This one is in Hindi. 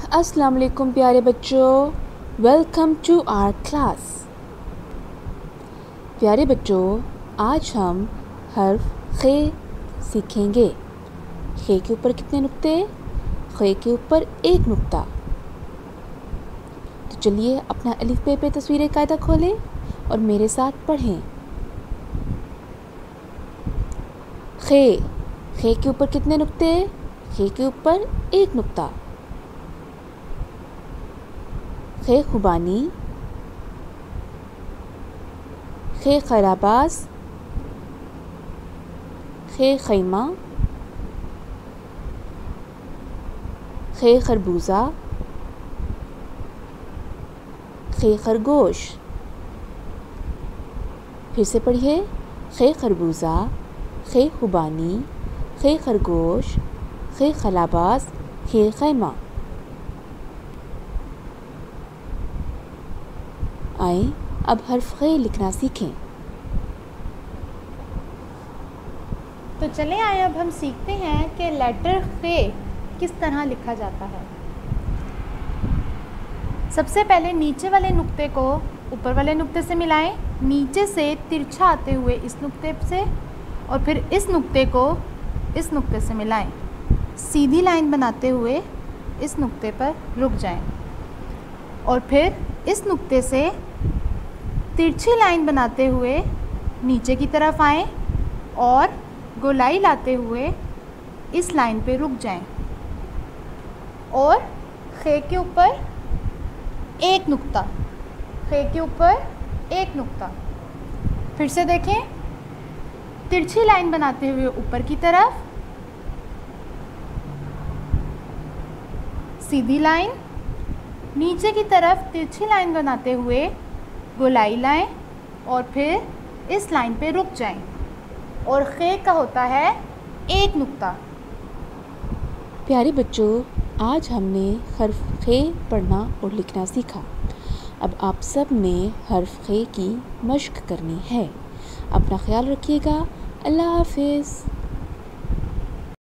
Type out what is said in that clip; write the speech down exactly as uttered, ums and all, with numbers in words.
अस्सलाम वालेकुम प्यारे बच्चों, वेलकम टू आवर क्लास। प्यारे बच्चों, आज हम हर्फ खे सीखेंगे। खे के ऊपर कितने नुक्ते? खे के ऊपर एक नुक्ता। तो चलिए अपना अलिफ बे पे तस्वीर कायदा खोलें और मेरे साथ पढ़ें। खे खे के ऊपर कितने नुक्ते? खे के ऊपर एक नुक्ता। खे खुबानी, खे खैराबाज, खे खैमा, खे खरबूजा, खे खरगोश। फिर से पढ़िए। खे खरबूजा, खे खुबानी, खे खरगोश, खे खलाबाज, खे खैमा। आए अब हर्फ खे लिखना सीखें। तो चले आए अब हम सीखते हैं कि लेटर खे किस तरह लिखा जाता है। सबसे पहले नीचे वाले नुक्ते को ऊपर वाले नुक्ते से मिलाएं, नीचे से तिरछा आते हुए इस नुक्ते से, और फिर इस नुक्ते को इस नुक्ते से मिलाएं। सीधी लाइन बनाते हुए इस नुक्ते पर रुक जाएं और फिर इस नुक्ते से तिरछी लाइन बनाते हुए नीचे की तरफ आएं और गोलाई लाते हुए इस लाइन पे रुक जाएं और खे के ऊपर एक नुक्ता, खे के ऊपर एक नुक्ता। फिर से देखें, तिरछी लाइन बनाते हुए ऊपर की तरफ, सीधी लाइन, नीचे की तरफ तिरछी लाइन बनाते हुए गोलाई लाएं और फिर इस लाइन पे रुक जाएं और खे का होता है एक नुक्ता। प्यारे बच्चों, आज हमने हर्फ खे पढ़ना और लिखना सीखा। अब आप सब ने हर्फ खे की मश्क करनी है। अपना ख्याल रखिएगा। अल्लाह हाफिज़।